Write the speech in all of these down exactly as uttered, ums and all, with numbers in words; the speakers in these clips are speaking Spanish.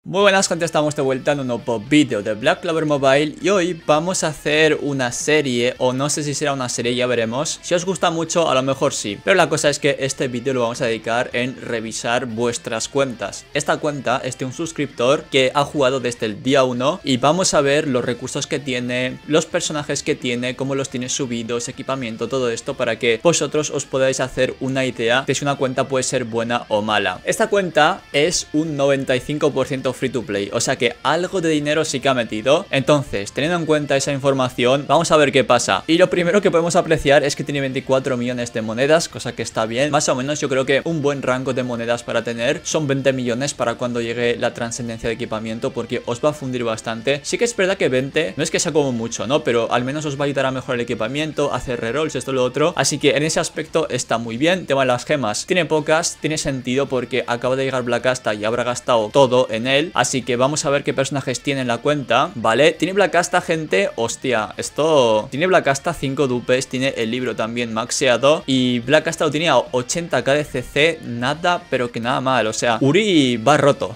Muy buenas gente, estamos de vuelta en un nuevo vídeo de Black Clover Mobile y hoy vamos a hacer una serie, o no sé si será una serie, ya veremos. Si os gusta mucho, a lo mejor sí, pero la cosa es que este vídeo lo vamos a dedicar en revisar vuestras cuentas. Esta cuenta es de un suscriptor que ha jugado desde el día uno y vamos a ver los recursos que tiene, los personajes que tiene, cómo los tiene subidos, equipamiento, todo esto para que vosotros os podáis hacer una idea de si una cuenta puede ser buena o mala. Esta cuenta es un noventa y cinco por ciento free to play, o sea que algo de dinero sí que ha metido. Entonces, teniendo en cuenta esa información, vamos a ver qué pasa. Y lo primero que podemos apreciar es que tiene veinticuatro millones de monedas, cosa que está bien. Más o menos yo creo que un buen rango de monedas para tener son veinte millones para cuando llegue la trascendencia de equipamiento, porque os va a fundir bastante. Sí que es verdad que veinte no es que sea como mucho, ¿no? Pero al menos os va a ayudar a mejorar el equipamiento, hacer rerolls, esto lo otro. Así que en ese aspecto está muy bien. Tema de las gemas, tiene pocas, tiene sentido porque acaba de llegar Black Asta y habrá gastado todo en él. Así que vamos a ver qué personajes tiene en la cuenta. Vale, tiene Black Asta, gente. Hostia, esto... Tiene Black Asta cinco dupes, tiene el libro también maxeado. Y Black Asta lo tenía ochenta k de C C, nada, pero que nada mal. O sea, Uri va roto.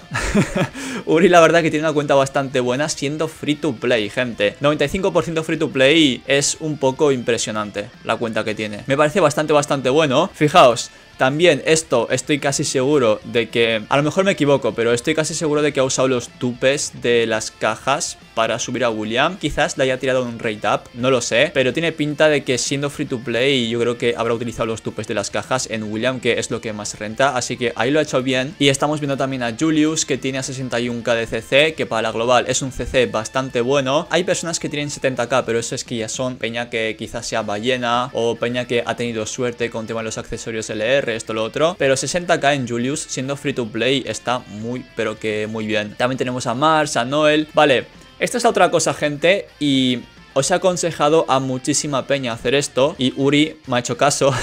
Uri la verdad que tiene una cuenta bastante buena siendo free to play, gente. noventa y cinco por ciento free to play es un poco impresionante la cuenta que tiene. Me parece bastante, bastante bueno. Fijaos. También esto estoy casi seguro de que, a lo mejor me equivoco, pero estoy casi seguro de que ha usado los tupes de las cajas para subir a William. Quizás le haya tirado un rate up, no lo sé, pero tiene pinta de que siendo free to play yo creo que habrá utilizado los tupes de las cajas en William, que es lo que más renta, así que ahí lo ha hecho bien. Y estamos viendo también a Julius, que tiene a sesenta y uno k de C C, que para la global es un C C bastante bueno. Hay personas que tienen setenta k, pero eso es que ya son peña que quizás sea ballena o peña que ha tenido suerte con tema de los accesorios L R, esto lo otro, pero sesenta k en Julius siendo free to play está muy pero que muy bien. También tenemos a Mars, a Noel. Vale, esta es la otra cosa, gente, y os he aconsejado a muchísima peña hacer esto y Uri me ha hecho caso.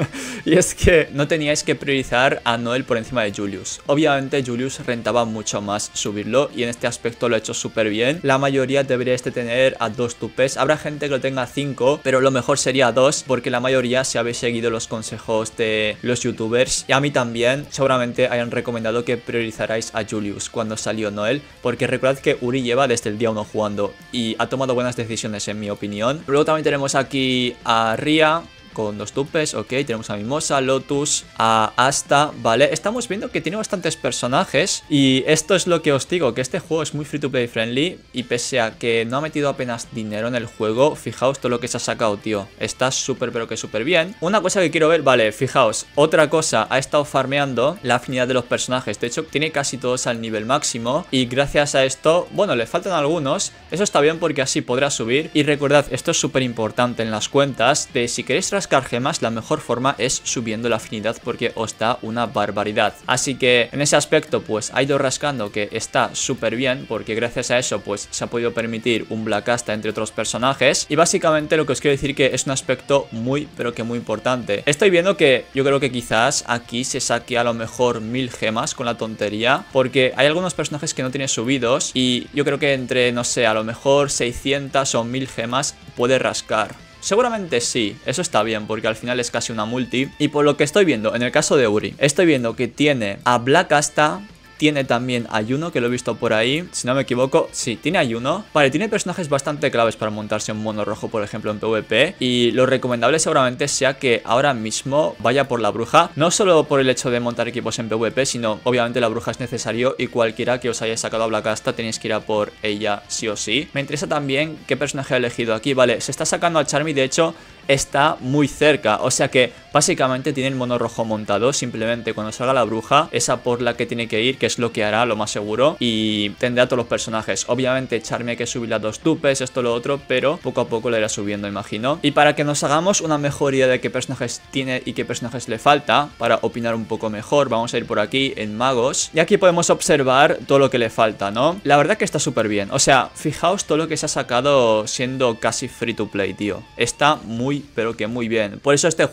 Y es que no teníais que priorizar a Noel por encima de Julius. Obviamente Julius rentaba mucho más subirlo y en este aspecto lo ha hecho súper bien. La mayoría deberíais de tener a dos tupes. Habrá gente que lo tenga a cinco, pero lo mejor sería a dos, porque la mayoría, si habéis seguido los consejos de los youtubers y a mí también, seguramente hayan recomendado que priorizarais a Julius cuando salió Noel, porque recordad que Uri lleva desde el día uno jugando y ha tomado buenas decisiones en mi opinión. Luego también tenemos aquí a Ria con dos tupes, ok, tenemos a Mimosa, Lotus, a Asta, vale, estamos viendo que tiene bastantes personajes y esto es lo que os digo, que este juego es muy free to play friendly y pese a que no ha metido apenas dinero en el juego, fijaos todo lo que se ha sacado, tío, está súper pero que súper bien. Una cosa que quiero ver, vale, fijaos, otra cosa, ha estado farmeando la afinidad de los personajes, de hecho tiene casi todos al nivel máximo y gracias a esto, bueno, le faltan algunos, eso está bien porque así podrá subir y recordad, esto es súper importante en las cuentas, de si queréis gemas, la mejor forma es subiendo la afinidad porque os da una barbaridad. Así que en ese aspecto pues ha ido rascando, que está súper bien porque gracias a eso pues se ha podido permitir un Black Asta entre otros personajes y básicamente lo que os quiero decir que es un aspecto muy pero que muy importante. Estoy viendo que yo creo que quizás aquí se saque a lo mejor mil gemas con la tontería porque hay algunos personajes que no tiene subidos y yo creo que entre no sé, a lo mejor seiscientas o mil gemas puede rascar. Seguramente sí, eso está bien porque al final es casi una multi. Y por lo que estoy viendo, en el caso de Uri, estoy viendo que tiene a Black Asta, tiene también a Juno, que lo he visto por ahí, si no me equivoco, sí, tiene a Juno. Vale, tiene personajes bastante claves para montarse un mono rojo, por ejemplo, en PvP. Y lo recomendable seguramente sea que ahora mismo vaya por la bruja. No solo por el hecho de montar equipos en PvP, sino obviamente la bruja es necesario y cualquiera que os haya sacado a Black Asta tenéis que ir a por ella sí o sí. Me interesa también qué personaje ha elegido aquí. Vale, se está sacando a Charmy, de hecho está muy cerca, o sea que básicamente tiene el mono rojo montado. Simplemente cuando salga la bruja, esa por la que tiene que ir, que es lo que hará, lo más seguro, y tendrá todos los personajes. Obviamente Charmy hay que subirle a dos tupes, esto lo otro, pero poco a poco le irá subiendo, imagino. Y para que nos hagamos una mejor idea de qué personajes tiene y qué personajes le falta, para opinar un poco mejor, vamos a ir por aquí en magos, y aquí podemos observar todo lo que le falta, ¿no? La verdad que está súper bien, o sea, fijaos todo lo que se ha sacado siendo casi free to play, tío. Está muy, pero que muy bien. Por eso este juego es que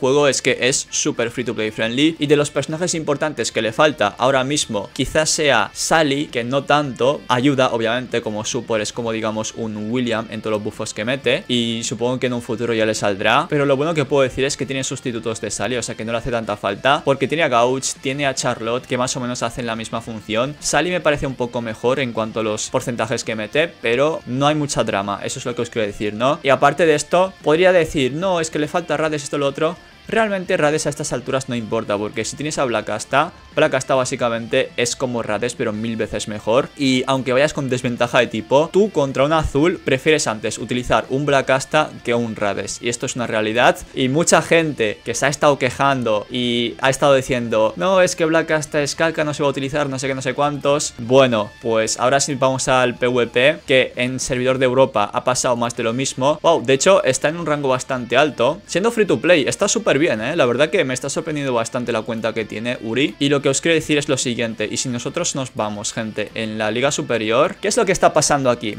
porque es súper free to play friendly. Y de los personajes importantes que le falta ahora mismo, quizás sea Sally, que no tanto, ayuda obviamente como support, es como digamos un William en todos los buffos que mete, y supongo que en un futuro ya le saldrá. Pero lo bueno que puedo decir es que tiene sustitutos de Sally, o sea que no le hace tanta falta, porque tiene a Gauch, tiene a Charlotte, que más o menos hacen la misma función. Sally me parece un poco mejor en cuanto a los porcentajes que mete, pero no hay mucha drama, eso es lo que os quiero decir, ¿no? Y aparte de esto, podría decir, no, es que le falta Rades, esto, lo otro. Realmente Rades a estas alturas no importa, porque si tienes a Black Asta, Black Asta básicamente es como Rades pero mil veces mejor. Y aunque vayas con desventaja de tipo, tú contra un azul prefieres antes utilizar un Black Asta que un Rades, y esto es una realidad. Y mucha gente que se ha estado quejando y ha estado diciendo, no, es que Black Asta es caca, no se va a utilizar, no sé qué, no sé cuántos. Bueno, pues ahora sí vamos al PvP, que en servidor de Europa ha pasado más de lo mismo. Wow, de hecho está en un rango bastante alto, siendo free to play, está súper bien, ¿eh? La verdad que me está sorprendiendo bastante la cuenta que tiene Uri. Y lo que os quiero decir es lo siguiente, y si nosotros nos vamos, gente, en la liga superior, ¿qué es lo que está pasando aquí?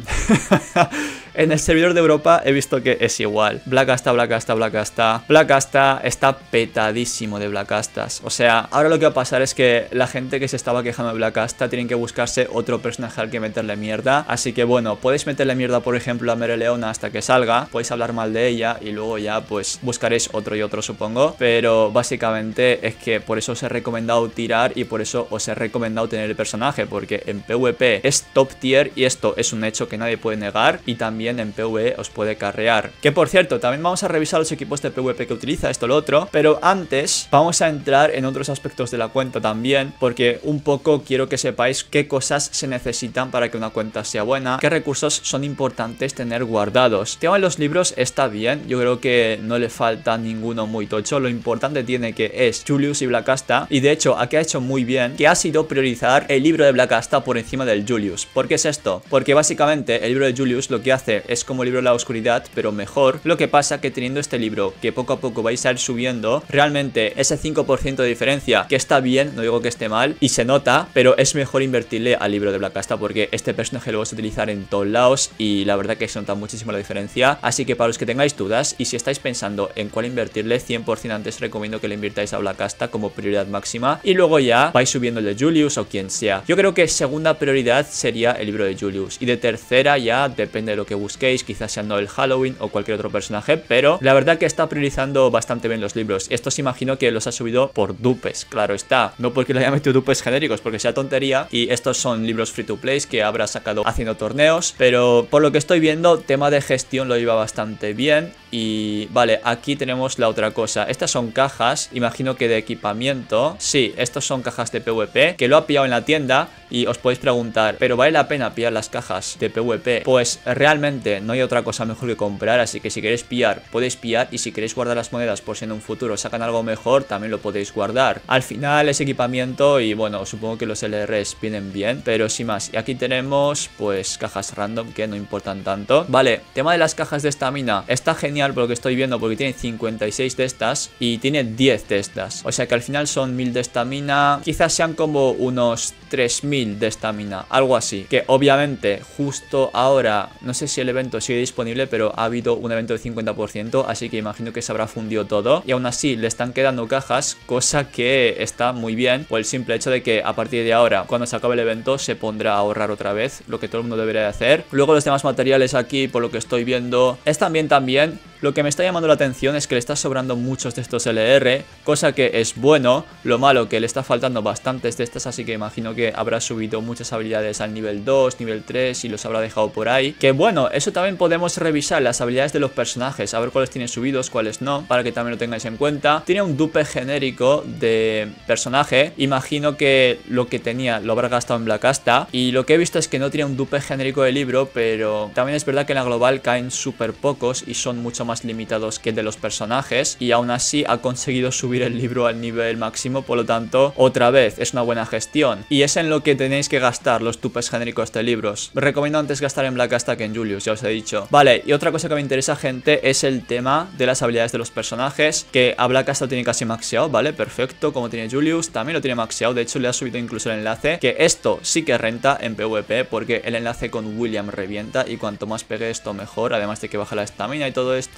En el servidor de Europa he visto que es igual. Black Asta, Black Asta, Black Asta. Black Asta está petadísimo de Black Astas. O sea, ahora lo que va a pasar es que la gente que se estaba quejando de Black Asta tienen que buscarse otro personaje al que meterle mierda. Así que bueno, podéis meterle mierda, por ejemplo, a Mereleona hasta que salga. Podéis hablar mal de ella y luego ya pues buscaréis otro y otro, supongo. Pero básicamente es que por eso os he recomendado tirar y por eso os he recomendado tener el personaje, porque en PvP es top tier y esto es un hecho que nadie puede negar. Y también en PvE os puede carrear. Que por cierto, también vamos a revisar los equipos de PvP que utiliza, esto lo otro, pero antes vamos a entrar en otros aspectos de la cuenta también, porque un poco quiero que sepáis qué cosas se necesitan para que una cuenta sea buena, qué recursos son importantes tener guardados. Tema de los libros está bien, yo creo que no le falta ninguno muy tocho. Lo importante tiene que es Julius y Black Asta, y de hecho aquí ha hecho muy bien que ha sido priorizar el libro de Black Asta por encima del Julius. ¿Por qué es esto? Porque básicamente el libro de Julius lo que hace es como el libro de la oscuridad, pero mejor. Lo que pasa que teniendo este libro que poco a poco vais a ir subiendo, realmente ese cinco por ciento de diferencia, que está bien, no digo que esté mal, y se nota, pero es mejor invertirle al libro de Black Asta, porque este personaje lo vas a utilizar en todos lados y la verdad que se nota muchísimo la diferencia. Así que para los que tengáis dudas y si estáis pensando en cuál invertirle, cien por cien antes recomiendo que le invirtáis a Black Asta como prioridad máxima, y luego ya vais subiendo el de Julius o quien sea. Yo creo que segunda prioridad sería el libro de Julius, y de tercera ya depende de lo que busquéis, quizás sea Noel Halloween o cualquier otro personaje, pero la verdad que está priorizando bastante bien los libros. Estos imagino que los ha subido por dupes, claro está, no porque le haya metido dupes genéricos, porque sea tontería, y estos son libros free to play que habrá sacado haciendo torneos, pero por lo que estoy viendo, tema de gestión lo iba bastante bien. Y vale, aquí tenemos la otra cosa, estas son cajas, imagino que de equipamiento. Sí, estos son cajas de PvP, que lo ha pillado en la tienda. Y os podéis preguntar, ¿pero vale la pena pillar las cajas de PvP? Pues realmente no hay otra cosa mejor que comprar, así que si queréis pillar, podéis pillar, y si queréis guardar las monedas por si en un futuro sacan algo mejor, también lo podéis guardar. Al final es equipamiento y bueno, supongo que los L Rs vienen bien, pero sin más. Y aquí tenemos pues cajas random que no importan tanto. Vale, tema de las cajas de estamina, está genial por lo que estoy viendo, porque tiene cincuenta y seis de estas y tiene diez de estas, o sea que al final son mil de estamina, quizás sean como unos tres mil de estamina, algo así. Que obviamente justo ahora no sé si el evento sigue disponible, pero ha habido un evento de cincuenta por ciento, así que imagino que se habrá fundido todo, y aún así le están quedando cajas, cosa que está muy bien por el simple hecho de que a partir de ahora, cuando se acabe el evento, se pondrá a ahorrar otra vez, lo que todo el mundo debería de hacer. Luego los demás materiales aquí, por lo que estoy viendo, están bien también. Lo que me está llamando la atención es que le está sobrando muchos de estos L R, cosa que es bueno. Lo malo que le está faltando bastantes de estas, así que imagino que habrá subido muchas habilidades al nivel dos, nivel tres y los habrá dejado por ahí. Que bueno, eso también podemos revisar las habilidades de los personajes, a ver cuáles tienen subidos, cuáles no, para que también lo tengáis en cuenta. Tiene un dupe genérico de personaje, imagino que lo que tenía lo habrá gastado en Black Asta, y lo que he visto es que no tiene un dupe genérico de libro, pero también es verdad que en la global caen súper pocos y son mucho más limitados que de los personajes, y aún así ha conseguido subir el libro al nivel máximo, por lo tanto otra vez es una buena gestión, y es en lo que tenéis que gastar los dupes genéricos de libros. Recomiendo antes gastar en Black Asta que en Julius, ya os he dicho. Vale, y otra cosa que me interesa, gente, es el tema de las habilidades de los personajes, que a Black Asta tiene casi maxeado, vale, perfecto, como tiene Julius, también lo tiene maxeado, de hecho le ha subido incluso el enlace, que esto sí que renta en PvP, porque el enlace con William revienta, y cuanto más pegue esto mejor, además de que baja la estamina y todo esto.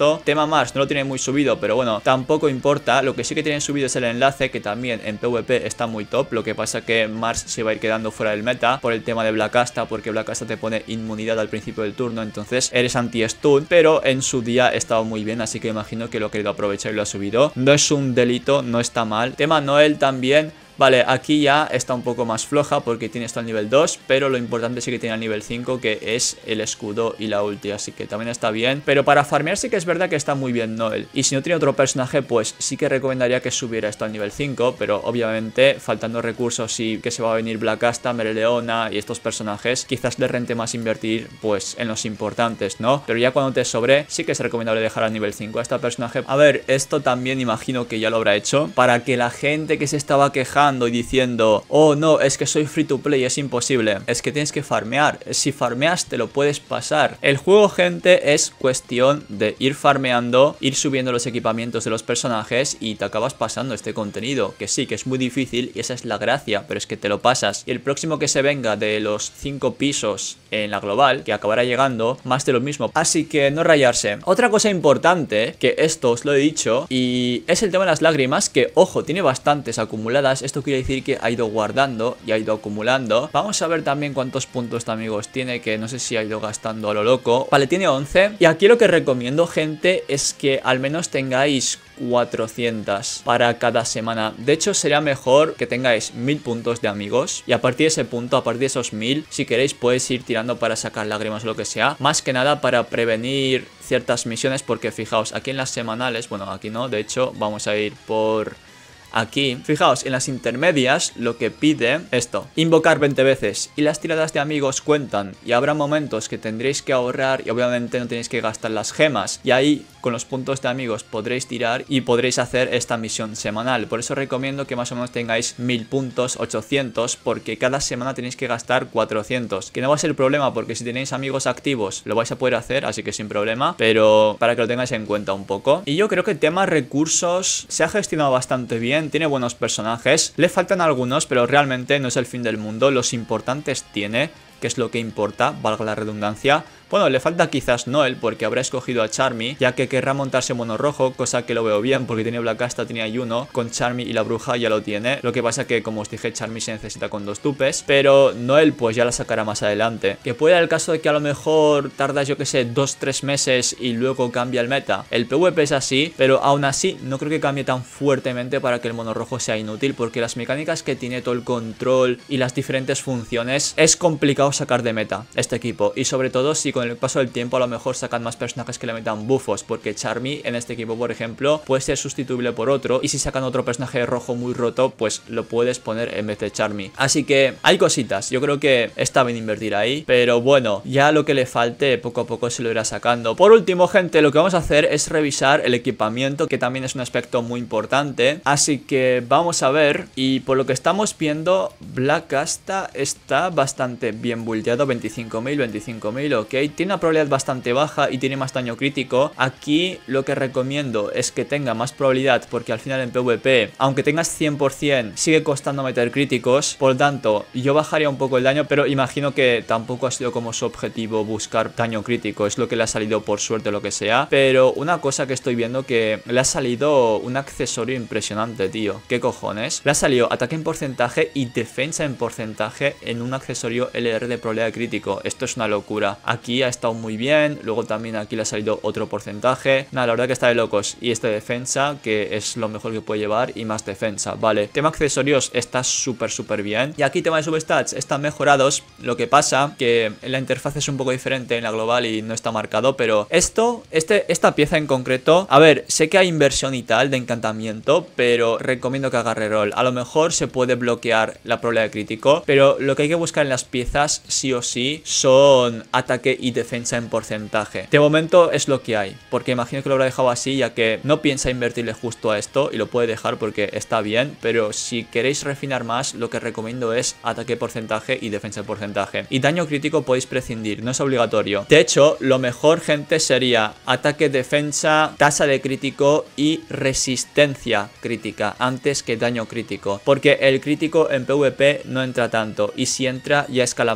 mazo. Tema Mars no lo tiene muy subido, pero bueno, tampoco importa. Lo que sí que tienen subido es el enlace, que también en PvP está muy top. Lo que pasa que Mars se va a ir quedando fuera del meta por el tema de Black Asta, porque Black Asta te pone inmunidad al principio del turno, entonces eres anti-stun, pero en su día estaba muy bien, así que imagino que lo ha querido aprovechar y lo ha subido. No es un delito, no está mal. Tema Noel también. Vale, aquí ya está un poco más floja porque tiene esto al nivel dos, pero lo importante sí que tiene al nivel cinco, que es el escudo y la ulti, así que también está bien. Pero para farmear sí que es verdad que está muy bien Noel. Y si no tiene otro personaje, pues sí que recomendaría que subiera esto al nivel cinco, pero obviamente faltando recursos y que se va a venir Black Asta, Mereleona y estos personajes, quizás le rente más invertir pues en los importantes, ¿no? Pero ya cuando te sobre, sí que es recomendable dejar al nivel cinco a este personaje. A ver, esto también imagino que ya lo habrá hecho para que la gente que se estaba quejando y diciendo, oh no, es que soy free to play, es imposible, es que tienes que farmear, si farmeas te lo puedes pasar. El juego, gente, es cuestión de ir farmeando, ir subiendo los equipamientos de los personajes y te acabas pasando este contenido, que sí, que es muy difícil y esa es la gracia, pero es que te lo pasas. Y el próximo que se venga de los cinco pisos en la global, que acabará llegando, más de lo mismo, así que no rayarse. Otra cosa importante, que esto os lo he dicho, y es el tema de las lágrimas, que ojo, tiene bastantes acumuladas. Esto quiere decir que ha ido guardando y ha ido acumulando. Vamos a ver también cuántos puntos de amigos tiene, que no sé si ha ido gastando a lo loco. Vale, tiene once. Y aquí lo que recomiendo, gente, es que al menos tengáis cuatrocientos para cada semana. De hecho, sería mejor que tengáis mil puntos de amigos y a partir de ese punto, a partir de esos mil, si queréis podéis ir tirando para sacar lágrimas o lo que sea. Más que nada para prevenir ciertas misiones, porque fijaos, aquí en las semanales, bueno, aquí no, de hecho, vamos a ir por... Aquí, fijaos, en las intermedias lo que pide esto, invocar veinte veces, y las tiradas de amigos cuentan, y habrá momentos que tendréis que ahorrar y obviamente no tenéis que gastar las gemas, y ahí con los puntos de amigos podréis tirar y podréis hacer esta misión semanal. Por eso recomiendo que más o menos tengáis mil puntos, ochocientos, porque cada semana tenéis que gastar cuatrocientos, que no va a ser problema porque si tenéis amigos activos lo vais a poder hacer, así que sin problema, pero para que lo tengáis en cuenta un poco. Y yo creo que el tema recursos se ha gestionado bastante bien. Tiene buenos personajes, le faltan algunos, pero realmente no es el fin del mundo. Los importantes tiene, que es lo que importa, valga la redundancia. Bueno, le falta quizás Noel, porque habrá escogido a Charmy, ya que querrá montarse mono rojo, cosa que lo veo bien, porque tiene Black Asta, tenía Yuno, con Charmy y la bruja ya lo tiene. Lo que pasa que, como os dije, Charmy se necesita con dos tupes, pero Noel pues ya la sacará más adelante. Que puede dar el caso de que a lo mejor tardas, yo que sé, dos tres meses y luego cambia el meta. El PvP es así, pero aún así no creo que cambie tan fuertemente para que el mono rojo sea inútil, porque las mecánicas que tiene, todo el control y las diferentes funciones, es complicado sacar de meta este equipo, y sobre todo si con el paso del tiempo a lo mejor sacan más personajes que le metan bufos, porque Charmy en este equipo, por ejemplo, puede ser sustituible por otro, y si sacan otro personaje rojo muy roto, pues lo puedes poner en vez de Charmy. Así que hay cositas, yo creo que está bien invertir ahí, pero bueno, ya lo que le falte poco a poco se lo irá sacando. Por último, gente, lo que vamos a hacer es revisar el equipamiento, que también es un aspecto muy importante, así que vamos a ver. Y por lo que estamos viendo, Black Asta está bastante bien buildeado, veinticinco mil, veinticinco mil, ok, tiene una probabilidad bastante baja y tiene más daño crítico. Aquí lo que recomiendo es que tenga más probabilidad, porque al final en PvP, aunque tengas cien por cien, sigue costando meter críticos. Por lo tanto, yo bajaría un poco el daño, pero imagino que tampoco ha sido como su objetivo buscar daño crítico, es lo que le ha salido por suerte o lo que sea. Pero una cosa que estoy viendo, que le ha salido un accesorio impresionante, tío. ¿Qué cojones? Le ha salido ataque en porcentaje y defensa en porcentaje en un accesorio L R de probabilidad de crítico. Esto es una locura. Aquí ha estado muy bien, luego también aquí le ha salido otro porcentaje. Nada, la verdad que está de locos. Y este defensa, que es lo mejor que puede llevar, y más defensa, vale. Tema accesorios está súper súper bien. Y aquí tema de substats están mejorados. Lo que pasa que la interfaz es un poco diferente en la global y no está marcado, pero esto, este, esta pieza en concreto, a ver, sé que hay inversión y tal de encantamiento, pero recomiendo que haga reroll. A lo mejor se puede bloquear la probabilidad de crítico, pero lo que hay que buscar en las piezas sí o sí son ataque y defensa en porcentaje. De momento es lo que hay, porque imagino que lo habrá dejado así, ya que no piensa invertirle justo a esto, y lo puede dejar porque está bien, pero si queréis refinar más, lo que recomiendo es ataque porcentaje y defensa en porcentaje. Y daño crítico podéis prescindir, no es obligatorio. De hecho, lo mejor, gente, sería ataque, defensa, tasa de crítico y resistencia crítica antes que daño crítico, porque el crítico en PvP no entra tanto, y si entra ya escala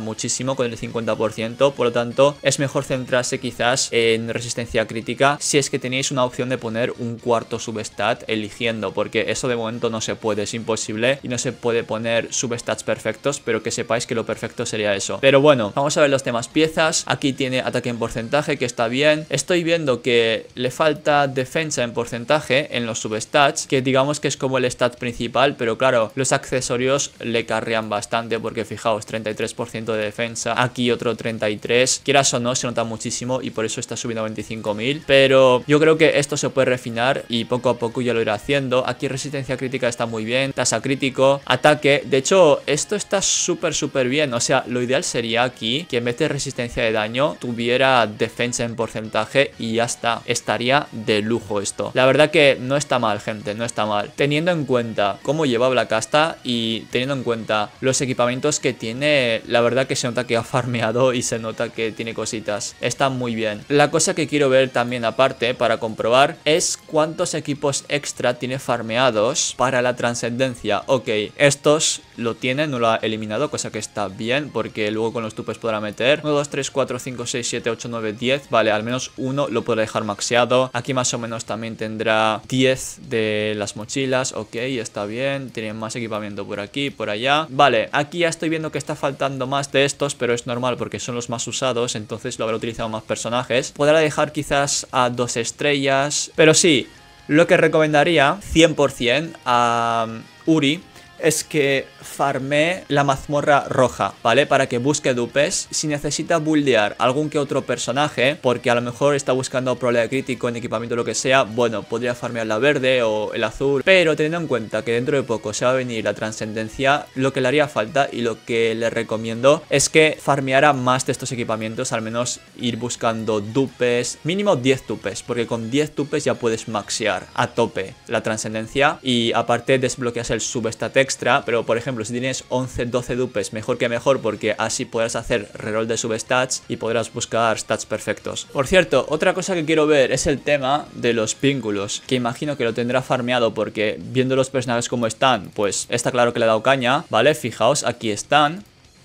muchísimo con el cincuenta por ciento, por lo tanto es mejor centrarse quizás en resistencia crítica si es que tenéis una opción de poner un cuarto substat eligiendo, porque eso de momento no se puede, es imposible y no se puede poner substats perfectos, pero que sepáis que lo perfecto sería eso. Pero bueno, vamos a ver los temas piezas. Aquí tiene ataque en porcentaje, que está bien. Estoy viendo que le falta defensa en porcentaje en los substats, que digamos que es como el stat principal, pero claro, los accesorios le carrean bastante, porque fijaos, treinta y tres por ciento de defensa, aquí otro treinta y tres, quieras o no, se nota muchísimo y por eso está subiendo a veinticinco mil, pero yo creo que esto se puede refinar y poco a poco ya lo irá haciendo. Aquí resistencia crítica está muy bien, tasa crítico, ataque, de hecho esto está súper súper bien, o sea, lo ideal sería aquí que en vez de resistencia de daño tuviera defensa en porcentaje y ya está, estaría de lujo esto. La verdad que no está mal, gente, no está mal, teniendo en cuenta cómo lleva Blackasta y teniendo en cuenta los equipamientos que tiene, la verdad que se nota que ha farmeado y se nota que tiene cositas, está muy bien. La cosa que quiero ver también aparte para comprobar es cuántos equipos extra tiene farmeados para la trascendencia. Ok, estos lo tiene, no lo ha eliminado, cosa que está bien porque luego con los tupes podrá meter uno, dos, tres, cuatro, cinco, seis, siete, ocho, nueve, diez, vale, al menos uno lo podrá dejar maxeado. Aquí más o menos también tendrá diez de las mochilas, ok, está bien, tienen más equipamiento por aquí, por allá, vale, aquí ya estoy viendo que está faltando más de estos, pero es normal porque son los más usados, entonces lo habrá utilizado más personajes. Podrá dejar quizás a dos estrellas, pero sí, lo que recomendaría cien por cien a Uri es que farme la mazmorra roja, ¿vale? Para que busque dupes. Si necesita buildear algún que otro personaje, porque a lo mejor está buscando probabilidad crítico en equipamiento o lo que sea, bueno, podría farmear la verde o el azul, pero teniendo en cuenta que dentro de poco se va a venir la trascendencia, lo que le haría falta y lo que le recomiendo es que farmeara más de estos equipamientos, al menos ir buscando dupes, mínimo diez dupes, porque con diez dupes ya puedes maxear a tope la trascendencia y aparte desbloqueas el substat extra, pero por ejemplo si tienes once, doce dupes, mejor que mejor, porque así podrás hacer reroll de substats y podrás buscar stats perfectos. Por cierto, otra cosa que quiero ver es el tema de los vínculos, que imagino que lo tendrá farmeado porque viendo los personajes como están, pues está claro que le ha dado caña, ¿vale? Fijaos, aquí están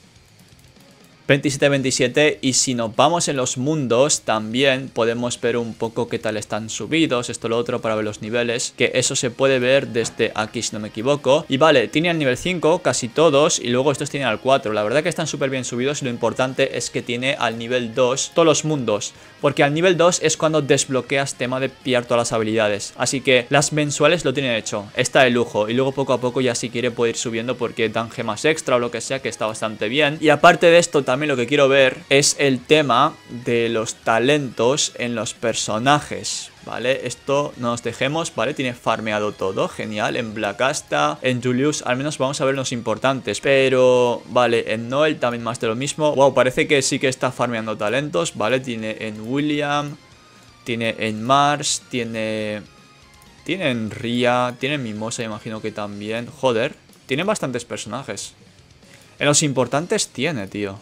veintisiete veintisiete, y si nos vamos en los mundos también podemos ver un poco qué tal están subidos, esto lo otro, para ver los niveles, que eso se puede ver desde aquí si no me equivoco. Y vale, tienen nivel cinco casi todos y luego estos tienen al cuatro, la verdad que están súper bien subidos y lo importante es que tiene al nivel dos todos los mundos, porque al nivel dos es cuando desbloqueas tema de pillar todas las habilidades, así que las mensuales lo tienen hecho, está de lujo, y luego poco a poco ya si quiere puede ir subiendo porque dan gemas extra o lo que sea, que está bastante bien. Y aparte de esto también También lo que quiero ver es el tema de los talentos en los personajes, ¿vale? Esto no nos dejemos, ¿vale? Tiene farmeado todo, genial. En Blackasta, en Julius, al menos vamos a ver los importantes. Pero, vale, en Noel también más de lo mismo. Wow, parece que sí que está farmeando talentos, ¿vale? Tiene en William, tiene en Mars, tiene... Tiene en Ria, tiene en Mimosa, imagino que también. Joder, tiene bastantes personajes. En los importantes tiene, tío.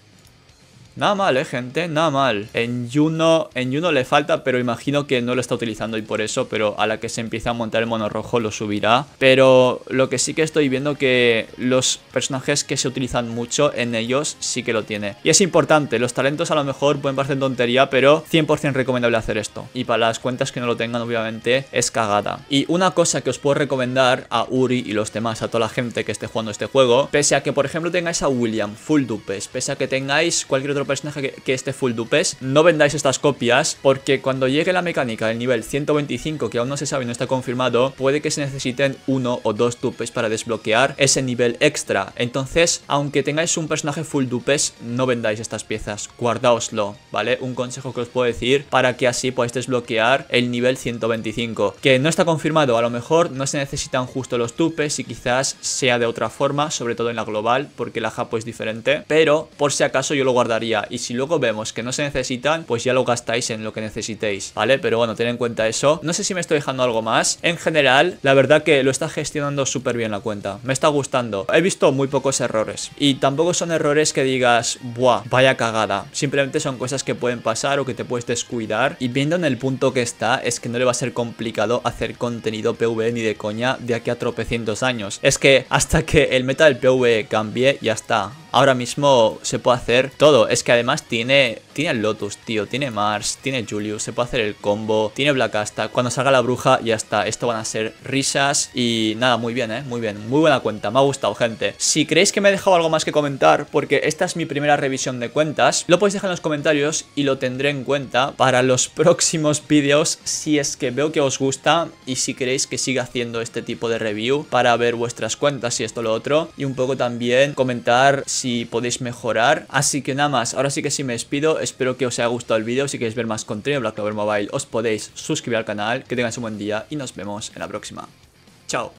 Nada mal, eh, gente, nada mal. En Juno, en Juno le falta, pero imagino que no lo está utilizando y por eso, pero a la que se empiece a montar el mono rojo lo subirá. Pero lo que sí que estoy viendo que los personajes que se utilizan mucho en ellos sí que lo tiene. Y es importante, los talentos a lo mejor pueden parecer tontería, pero cien por cien recomendable hacer esto. Y para las cuentas que no lo tengan, obviamente, es cagada. Y una cosa que os puedo recomendar a Uri y los demás, a toda la gente que esté jugando este juego, pese a que, por ejemplo, tengáis a William full dupes, pese a que tengáis cualquier otro personaje que, que esté full dupes, no vendáis estas copias, porque cuando llegue la mecánica del nivel ciento veinticinco, que aún no se sabe y no está confirmado, puede que se necesiten uno o dos dupes para desbloquear ese nivel extra. Entonces, aunque tengáis un personaje full dupes, no vendáis estas piezas, guardaoslo, ¿vale? Un consejo que os puedo decir para que así podáis desbloquear el nivel ciento veinticinco, que no está confirmado, a lo mejor no se necesitan justo los dupes y quizás sea de otra forma, sobre todo en la global, porque la Japo es diferente, pero por si acaso yo lo guardaría. Y si luego vemos que no se necesitan, pues ya lo gastáis en lo que necesitéis, ¿vale? Pero bueno, ten en cuenta eso. No sé si me estoy dejando algo más. En general, la verdad que lo está gestionando súper bien la cuenta. Me está gustando. He visto muy pocos errores. Y tampoco son errores que digas, buah, vaya cagada. Simplemente son cosas que pueden pasar o que te puedes descuidar. Y viendo en el punto que está, es que no le va a ser complicado hacer contenido PvE ni de coña de aquí a tropecientos años. Es que hasta que el meta del PvE cambie, ya está. ahora mismo se puede hacer todo. Es que además tiene, tiene el Lotus, tío, tiene Mars, tiene Julius, se puede hacer el combo, tiene Black Asta. Cuando salga la bruja ya está, esto van a ser risas y nada, muy bien, eh, muy bien, muy buena cuenta, me ha gustado, gente. Si creéis que me he dejado algo más que comentar, porque esta es mi primera revisión de cuentas, lo podéis dejar en los comentarios y lo tendré en cuenta para los próximos vídeos, si es que veo que os gusta y si queréis que siga haciendo este tipo de review para ver vuestras cuentas y esto lo otro, y un poco también comentar si podéis mejorar. Así que nada más, ahora sí que sí me despido, espero que os haya gustado el vídeo. Si queréis ver más contenido de Black Clover Mobile os podéis suscribir al canal, que tengáis un buen día y nos vemos en la próxima. Chao.